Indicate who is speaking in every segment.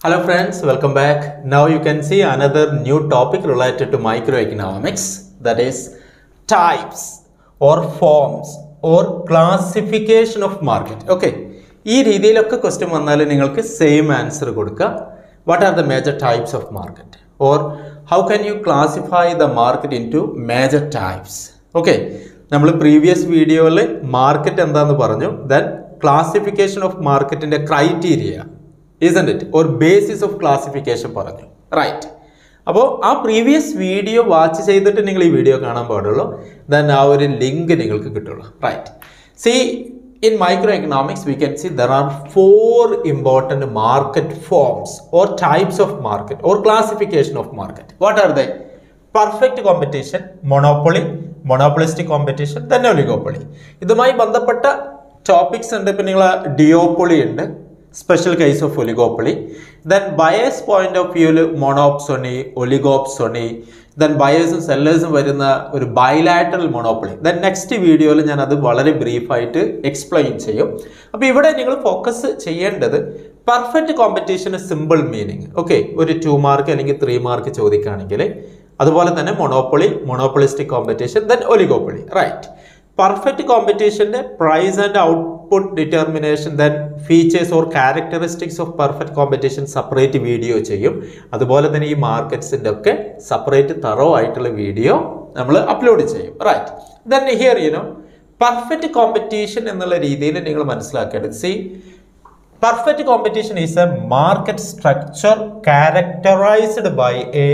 Speaker 1: Hello friends, welcome back. Now you can see another new topic related to microeconomics, that is types or forms or classification of market. Okay. ഈ രീതിയിലൊക്കെ question വന്നാൽ നിങ്ങൾക്ക് same answer കൊടുക്കുക. What are the major types of market? Or how can you classify the market into major types? Okay. നമ്മൾ previous വീഡിയോയിൽ market എന്താണെന്ന് പറഞ്ഞു. Then classification of marketന്റെ criteria, isn't it? Or basis of classification പറഞ്ഞു. Right. അപ്പോൾ ആ previous video watch ചെയ്തിട്ട് നിങ്ങൾ ഈ വീഡിയോ കാണാൻ പാടുള്ളൂ. ദെൻ ആ ഒരു ലിങ്ക് നിങ്ങൾക്ക് കിട്ടുള്ളൂ. Right. See in microeconomics we can see there are 4 important market forms or types of market or classification of market. What are they? Perfect competition, monopoly, monopolistic competition, then oligopoly. ഇതുമായി ബന്ധപ്പെട്ട topics ഉണ്ട്. ഇപ്പം നിങ്ങൾ duopoly ഉണ്ട്, special case of oligopoly. Then buyers point of view monopsony, oligopsony. Then buyers and sellers വരുന്ന ഒരു bilateral monopoly. Then next വീഡിയോയിൽ ഞാൻ അത് വളരെ ബ്രീഫായിട്ട് എക്സ്പ്ലെയിൻ ചെയ്യും. അപ്പോൾ ഇവിടെ നിങ്ങൾ ഫോക്കസ് ചെയ്യേണ്ടത് perfect competition simple meaning. Okay, ഒരു 2 മാർക്ക് അല്ലെങ്കിൽ 3 മാർക്ക് ചോദിക്കുകയാണെങ്കിൽ, അതുപോലെ തന്നെ monopoly, monopolistic competition, then oligopoly. Right. Perfect കോമ്പറ്റീഷൻ്റെ price and output determination, then features or characteristics of perfect competition separate video ചെയ്യും. അതുപോലെ തന്നെ ഈ മാർക്കറ്റ്സിൻ്റെ ഒക്കെ സെപ്പറേറ്റ് തറോ ആയിട്ടുള്ള വീഡിയോ നമ്മൾ അപ്ലോഡ് ചെയ്യും. Right. Then here perfect competition എന്നുള്ള രീതിയിൽ നിങ്ങൾ മനസ്സിലാക്കേണ്ടത്, see perfect competition is a market structure characterized by A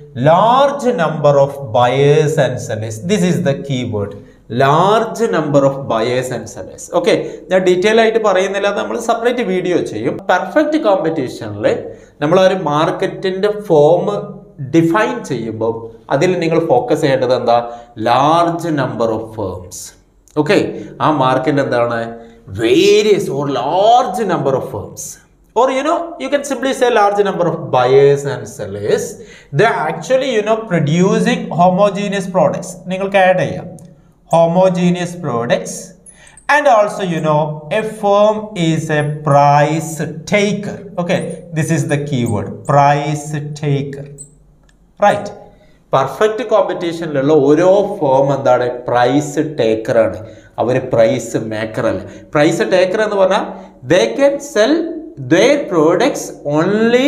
Speaker 1: large number of buyers and sellers. This is the keyword. Large number of buyers and sellers. Okay, ഞാൻ detail ആയിട്ട് പറയുന്നില്ല, നമ്മൾ separate video ചെയ്യും. Perfect കോമ്പറ്റീഷനിൽ നമ്മൾ ഒരു മാർക്കറ്റിന്റെ form define ചെയ്യുമ്പോൾ അതിൽ നിങ്ങൾ ഫോക്കസ് ചെയ്യേണ്ടത് എന്താ? Large number of firms. Okay, ആ മാർക്കറ്റ് എന്താണ്? Various or large number of firms. Or you can simply say large number of buyers and sellers. They are actually producing homogeneous products. നിങ്ങൾക്ക് add ചെയ്യാം homogeneous products. And also a firm is a price taker. Okay, this is the keyword, price taker. Right. Perfect കോമ്പറ്റീഷനിലുള്ള ഓരോ firm എന്താണ്? Price taker ആണ്. അവർ price maker അല്ല. Price taker എന്ന് പറഞ്ഞാൽ they can sell their products only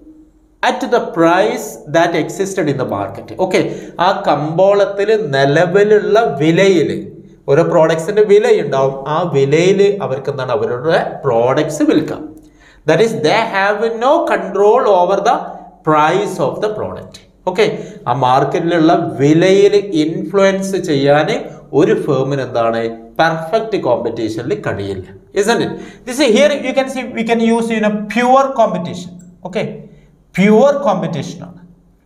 Speaker 1: at the price that existed in the market. Okay, ആ കമ്പോളത്തിൽ നിലവിലുള്ള വിലയിൽ ഓരോ പ്രോഡക്ട്സിന്റെ വിലയുണ്ടാവും. ആ വിലയിൽ അവർക്ക് എന്താണ്? അവരുടെ പ്രോഡക്ട്സ് വിൽക്കാം. That is they have no control over the price of the product. Okay, ആ മാർക്കറ്റിലുള്ള വിലയിൽ ഇൻഫ്ലുവൻസ് ചെയ്യാൻ ഒരു ഫേമിന് എന്താണ്? പെർഫെക്റ്റ് കോമ്പറ്റീഷനിൽ കഴിയില്ല. Isn't it? This is here you can see we can use pure competition. Okay, pure competition ആണ്.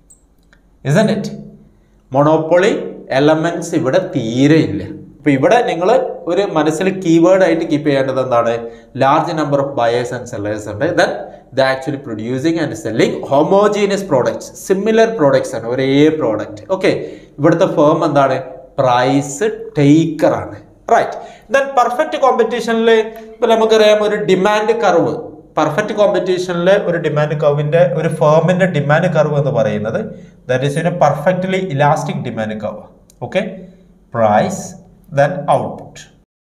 Speaker 1: Isn't it? Monopoly elements ഇവിടെ തീരെ ഇല്ല. അപ്പോൾ ഇവിടെ നിങ്ങൾ ഒരു മനസ്സിൽ കീവേഡ് ആയിട്ട് കീപ്പ് ചെയ്യേണ്ടത് എന്താണ്? Large number of buyers and sellers ഉണ്ട്. Then the actually producing and selling homogeneous products, similar products ആണ്, ഒരേ പ്രോഡക്റ്റ്. ഓക്കെ, ഇവിടുത്തെ ഫേം എന്താണ്? പ്രൈസ് ടേക്കർ ആണ്. റൈറ്റ്. ദെൻ പെർഫെക്റ്റ് കോമ്പറ്റീഷനിൽ ഇപ്പോൾ നമുക്കറിയാം ഒരു ഡിമാൻഡ് കർവ്. പെർഫെക്റ്റ് കോമ്പറ്റീഷനിലെ ഒരു ഡിമാൻഡ് കർവിന്റെ, ഒരു ഫേമിന്റെ ഡിമാൻഡ് കർവ് എന്ന് പറയുന്നത് that is perfectly elastic demand curve. Okay, price then output,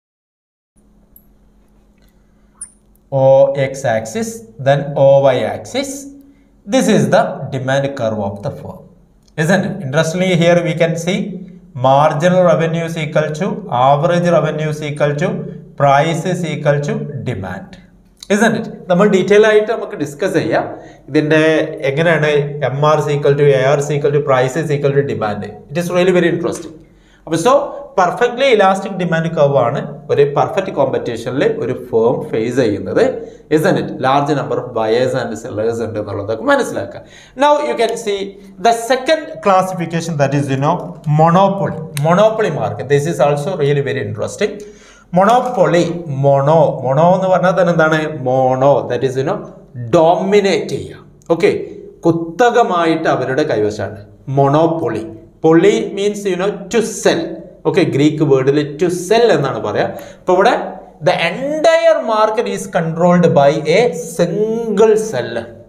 Speaker 1: OX axis, then OY axis. This is the demand curve of the firm. Isn't it? Interestingly, here we can see marginal revenue is equal to average revenue is equal to price is equal to demand. Isn't it? നമ്മൾ detail ആയിട്ട് നമുക്ക് discuss ചെയ്യാം ഇതിൻ്റെ എങ്ങനെയാണ് MR is equal to AR is equal to price is equal to demand. It is really very interesting. അപ്പോൾ so perfectly elastic demand curve ആണ് ഒരു perfect കോമ്പറ്റീഷനിൽ ഒരു ഫേം ഫേസ് ചെയ്യുന്നത്. Isn't it? Large number of buyers and sellers ഉണ്ട് എന്നുള്ളതൊക്കെ മനസ്സിലാക്കുക. Now you can see the second classification, that is monopoly. Monopoly market. This is also really very interesting. Monopoly, mono എന്ന് പറഞ്ഞാൽ തന്നെ എന്താണ്? Mono, that is dominate ചെയ്യുക. Okay, കുത്തകമായിട്ട് അവരുടെ കൈവശമാണ്. Monopoly. Poly means to sell. Okay, Greek വേർഡിൽ to sell എന്നാണ് പറയാ. അപ്പോൾ ഇവിടെ the entire market is controlled by a single seller.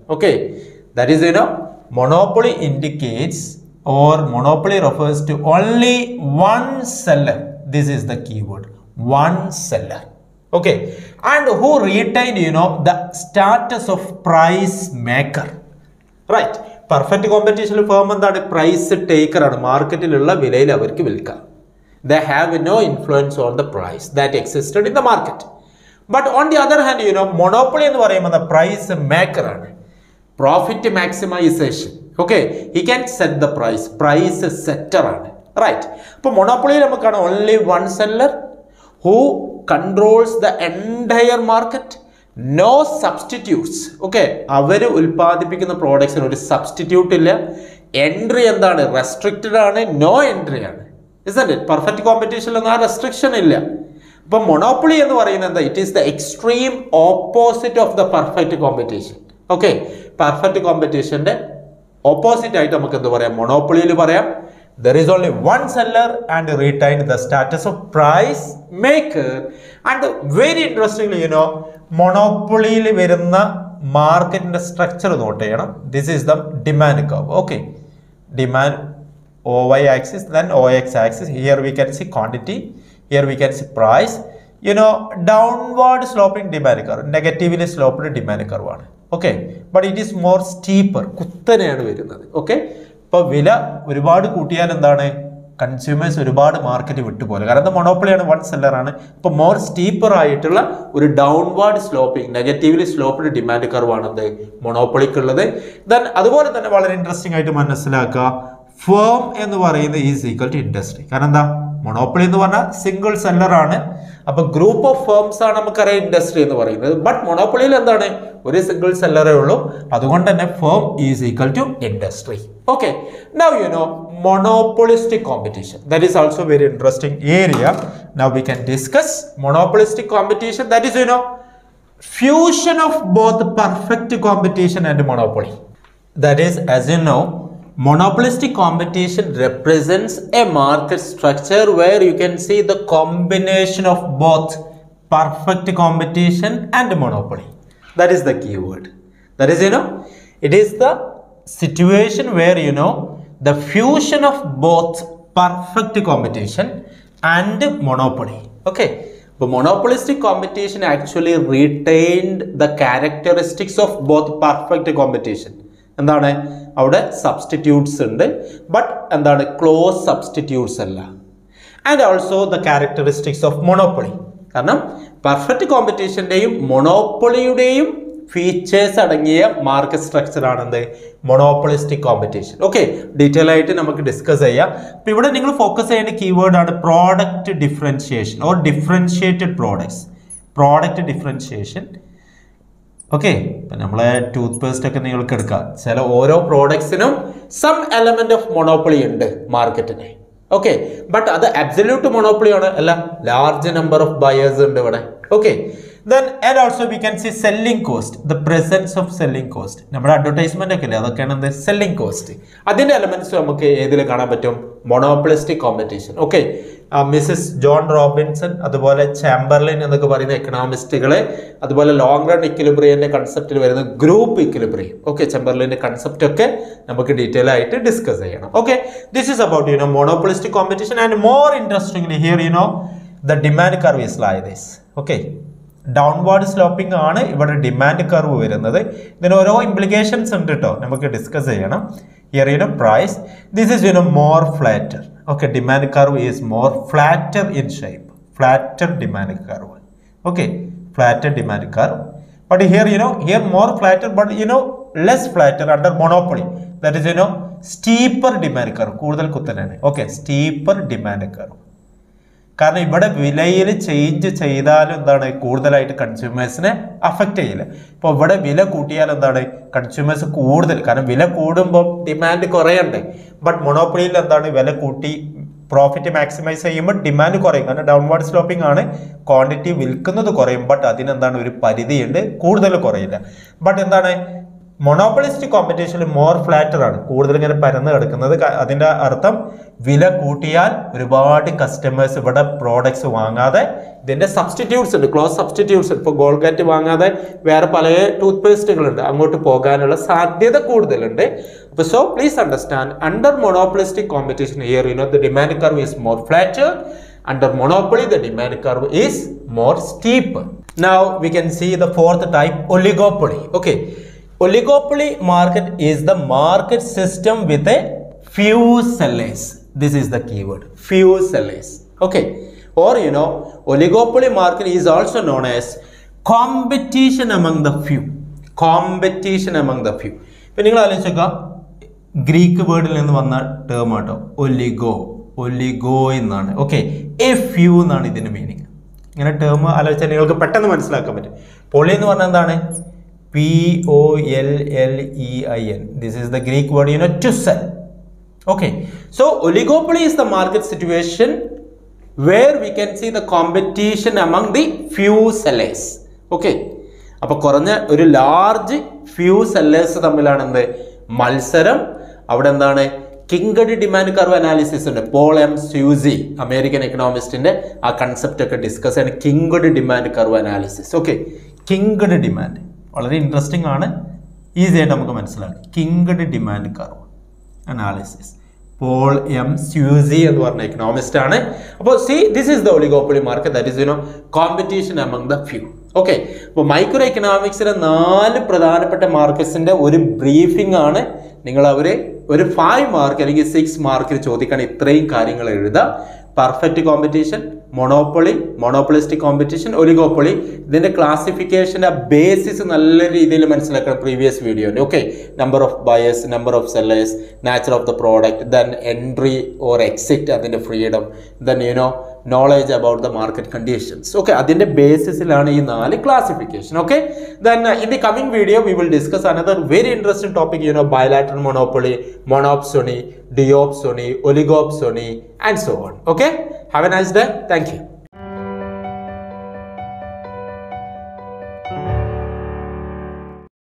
Speaker 1: Okay, that is, monopoly indicates or monopoly refers to only one seller. This is the keyword, one seller. Okay, and who retained, the status of price maker. Right, perfect competition firm എന്താണ് price taker ആണ്, മാർക്കറ്റിലുള്ള വിലയിൽ അവർക്ക് വിൽക്കാം. They have no influence on the price that existed in the market. But on the other hand, monopoly എന്ന് പറയുമ്പോൾ the price maker ആണ്, profit maximization. Okay, he can set the price setter ആണ്. Right, അപ്പോൾ monopoly നമുക്കാണ് only one seller who controls the entire market, no substitutes. Okay, അവർ ഉൽപ്പാദിപ്പിക്കുന്ന പ്രോഡക്ട്സിന് ഒരു substitute ഇല്ല, entry എന്താണ് റെസ്ട്രിക്റ്റഡ് ആണ്, നോ എൻട്രി ആണ്. Isn't it? Perfect competition ഒന്നും ആ റെസ്ട്രിക്ഷൻ ഇല്ല. അപ്പൊ മൊണോപ്പൊളി എന്ന് പറയുന്നത് എന്താ? It is the extreme opposite of the perfect competition. Okay, perfect കോമ്പറ്റീഷന്റെ ഓപ്പോസിറ്റ് ആയിട്ട് നമുക്ക് എന്ത് പറയാം? മൊണോപ്പൊളിയിൽ പറയാം there is only one seller and retained the status of price maker. And very interestingly, monopolyയിൽ വരുന്ന മാർക്കറ്റിന്റെ സ്ട്രക്ചർ നോട്ട് ചെയ്യണം. This is the demand curve. Okay, demand OY axis, then OX axis. Here we can see quantity, here we can see price. Downward sloping demand curve, negatively sloped demand curve ആണ്. Okay, but it is more steeper, കുത്തനെയാണ് വരുന്നത്. Okay, ഇപ്പോൾ വില ഒരുപാട് കൂട്ടിയാൽ എന്താണ്? Consumers ഒരുപാട് market വിട്ടുപോലെ, കാരണം മൊണോപ്പൊളിയാണ്, വൺ സെല്ലറാണ്. ഇപ്പോൾ മോർ സ്റ്റീപ്പർ ആയിട്ടുള്ള ഒരു downward sloping negatively sloped demand കർവാണ് എന്ത് മൊണോപ്പൊളിക്കുള്ളത്. ദെൻ അതുപോലെ തന്നെ വളരെ ഇൻട്രസ്റ്റിംഗ് ആയിട്ട് മനസ്സിലാക്കുക, ഫേം എന്ന് പറയുന്നത് ഈസ് ഈക്വൽ ടു ഇൻഡസ്ട്രി. കാരണം എന്താ? മൊണോപ്പൊളി എന്ന് പറഞ്ഞാൽ സിംഗിൾ സെല്ലർ ആണ്. അപ്പൊ ഗ്രൂപ്പ് ഓഫ് ഫേംസ് ആണ് നമുക്കറിയാം ഇൻഡസ്ട്രി എന്ന് പറയുന്നത്. ബട്ട് മൊണോപ്പൊളിയിൽ എന്താണ്? ഒരു സിംഗിൾ സെല്ലറേ ഉള്ളൂ. അതുകൊണ്ട് തന്നെ firm is equal to industry. Okay, now monopolistic competition. That is also very interesting area. Now we can discuss monopolistic competition. That is, fusion of both perfect competition and monopoly. That is, as you know, monopolistic competition represents a market structure where you can see the combination of both perfect competition and monopoly. That is the keyword. That is, it is the situation where, the fusion of both perfect competition and monopoly. Okay, but monopolistic competition actually retained the characteristics of both perfect competition. എന്താണ്? അവിടെ substitutes ഉണ്ട്, but എന്താണ്? Close substitutes അല്ല. And also the characteristics of monopoly. കാരണം പെർഫെക്റ്റ് കോമ്പറ്റീഷന്റെയും മൊണോപ്പൊളിയുടെയും features അടങ്ങിയ മാർക്കറ്റ് സ്ട്രക്ചർ ആണെന്ത്? Monopolistic competition. ഓക്കെ, ഡീറ്റെയിൽ ആയിട്ട് നമുക്ക് ഡിസ്കസ് ചെയ്യാം. അപ്പൊ ഇവിടെ നിങ്ങൾ ഫോക്കസ് ചെയ്യേണ്ട കീവേഡ് ആണ് product differentiation or differentiated products. Product differentiation. Okay, ഇപ്പം നമ്മളെ ടൂത്ത് പേസ്റ്റ് ഒക്കെ നിങ്ങൾക്ക് എടുക്കാം, ചില ഓരോ പ്രോഡക്ട്സിനും സം എലമെന്റ് ഓഫ് മൊണോപ്പൊളി ഉണ്ട് മാർക്കറ്റിന്. ഓക്കെ, ബട്ട് അത് അബ്സല്യൂട്ട് മൊണോപ്പൊളി ആണ് അല്ല, ലാർജ് നമ്പർ ഓഫ് ബയേഴ്സ് ഉണ്ട് ഇവിടെ. Okay, then and also we can see selling cost, the presence of selling cost. നമ്മുടെ അഡ്വർടൈസ്മെന്റ് ഒക്കെ ഇല്ലേ, അതൊക്കെയാണ് എന്ത്? Selling cost. അതിന്റെ എലമെന്റ്സ് നമുക്ക് ഏതിൽ കാണാൻ പറ്റും? Monopolistic competition. Okay, Mrs Joan Robinson, അതുപോലെ ചാംബർലിൻ എന്നൊക്കെ പറയുന്ന എക്കണോമിസ്റ്റുകളെ, അതുപോലെ ലോങ് റൺ ഇക്വിലിബ്രിയന്റെ കൺസെപ്റ്റിൽ വരുന്ന ഗ്രൂപ്പ് ഇക്വിലിബ്രിയം. ഓക്കെ, ചാംബർലിന്റെ കൺസെപ്റ്റ് ഒക്കെ നമുക്ക് ഡീറ്റെയിൽ ആയിട്ട് ഡിസ്കസ് ചെയ്യണം. Okay, this is about monopolistic competition. And more interestingly here the demand curve is like this. Okay, downward sloping ആണ് ഇവിടെ ഡിമാൻഡ് കർവ് വരുന്നത്. ഇതിന് ഓരോ ഇംപ്ലിക്കേഷൻസ് ഉണ്ട് കേട്ടോ, നമുക്ക് ഡിസ്കസ് ചെയ്യണം. Here price, this is more flatter. Okay, demand curve is more flatter in shape, flatter demand curve. Okay, flatter demand curve. But here more flatter, but less flatter under monopoly. That is steeper demand curve, കൂടുതൽ കുത്തനാണ്. Okay, steeper demand curve. കാരണം ഇവിടെ വിലയിൽ change ചെയ്താലും എന്താണ്? കൂടുതലായിട്ട് കൺസ്യൂമേഴ്സിനെ affect ചെയ്യില്ല. ഇപ്പോൾ ഇവിടെ വില കൂട്ടിയാൽ എന്താണ്? കൺസ്യൂമേഴ്സ് കൂടുതൽ, കാരണം വില കൂടുമ്പോൾ ഡിമാൻഡ് കുറയണ്ടേ. ബട്ട് മൊണോപ്പൊളിയിൽ എന്താണ്? വില കൂട്ടി പ്രോഫിറ്റ് മാക്സിമൈസ് ചെയ്യുമ്പോൾ ഡിമാൻഡ് കുറയും, കാരണം ഡൗൺവാർഡ് സ്ലോപ്പിംഗ് ആണ്, ക്വാണ്ടിറ്റി വിൽക്കുന്നത് കുറയും. ബട്ട് അതിനെന്താണ്? ഒരു പരിധിയുണ്ട്, കൂടുതൽ കുറയില്ല. ബട്ട് എന്താണ്? മൊണോപ്പൊളിസ്റ്റിക് കോമ്പറ്റീഷനിൽ മോർ ഫ്ലാറ്റർ ആണ്, കൂടുതൽ ഇങ്ങനെ പരന്ന് കിടക്കുന്നത്. അതിന്റെ അർത്ഥം വില കൂട്ടിയാൽ ഒരുപാട് കസ്റ്റമേഴ്സ് ഇവിടെ പ്രോഡക്ട്സ് വാങ്ങാതെ ഇതിന്റെ സബ്സ്റ്റിറ്റ്യൂട്ട്സ് ഉണ്ട്, ക്ലോസ് സബ്സ്റ്റിറ്റ്യൂട്ട്സ്. ഇപ്പോൾ ഗോൾഗേറ്റ് വാങ്ങാതെ വേറെ പല ടൂത്ത് പേസ്റ്റുകളുണ്ട്, അങ്ങോട്ട് പോകാനുള്ള സാധ്യത കൂടുതലുണ്ട്. അപ്പോൾ so please understand, under monopolistic competition here the demand curve is more flatter. Under monopoly the demand curve is more steep. Now we can see the fourth type, oligopoly. Okay, oligopoly market is the market system with a few sellers. This is the keyword, few sellers. Okay, or oligopoly market is also known as competition among the few. Competition among the few. When you look at Greek വേർഡിൽ നിന്ന് വന്ന term ആട്ടോ, oligo എന്നാണ്. Okay, A few എന്നാണ് ഇതിന്റെ meaning. ഇങ്ങനെ term ആലോചിച്ചാൽ നിങ്ങൾക്ക് പെട്ടെന്ന് മനസ്സിലാക്കാൻ പറ്റും. പൊളി എന്ന് പറഞ്ഞാൽ എന്താണ്? POLLEIN. This is the Greek word to sell. Okay, so oligopoly is the market situation where we can see the competition among the few sellers. Okay, അപ്പൊ കുറഞ്ഞ ഒരു ലാർജ് ഫ്യൂ സെല്ലേഴ്സ് തമ്മിലാണ് എന്ത് മത്സരം. അവിടെ എന്താണ്? കിങ്കഡ് ഡിമാൻഡ് കർവ് അനാലിസിസ് ഉണ്ട്. Paul M Sweezy, American എക്കണോമിസ്റ്റിന്റെ ആ കൺസെപ്റ്റ് ഒക്കെ ഡിസ്കസ് ആണ്, kinked demand curve analysis. Okay, kinked demand വളരെ ഇൻട്രസ്റ്റിംഗ് ആണ്, ഈസി ആയിട്ട് നമുക്ക് മനസ്സിലാക്കാം. Kinked demand curve analysis, Paul M Sweezy എന്ന് പറഞ്ഞ എക്കണോമിസ്റ്റ് ആണ്. അപ്പോൾ this is the oligopoly market, that is competition among the few. Okay, അപ്പോൾ മൈക്രോ എക്കണോമിക്സിലെ 4 പ്രധാനപ്പെട്ട മാർക്കറ്റ്സിന്റെ ഒരു ബ്രീഫിംഗ് ആണ്. നിങ്ങൾ ഒരു 5 മാർക്ക് അല്ലെങ്കിൽ 6 മാർക്കിൽ ചോദിക്കാൻ ഇത്രയും കാര്യങ്ങൾ എഴുതാം. Perfect competition, monopoly, monopolistic competition, oligopoly. ഇതിന്റെ ക്ലാസിഫിക്കേഷന്റെ ബേസിസ് നല്ല രീതിയിൽ മനസ്സിലാക്കണം പ്രീവിയസ് വീഡിയോയിൽ. Okay, number of buyers, number of sellers, nature of the product, then entry or exit, അതിന്റെ freedom, then knowledge about the market conditions. Okay, അതിന്റെ ബേസിസിലാണ് ഈ 4 ക്ലാസിഫിക്കേഷൻ. Okay, then in the coming video we will discuss another very interesting topic, bilateral monopoly, monopsony, diopsony, oligopsony, and so on. Okay, have a nice day. Thank you.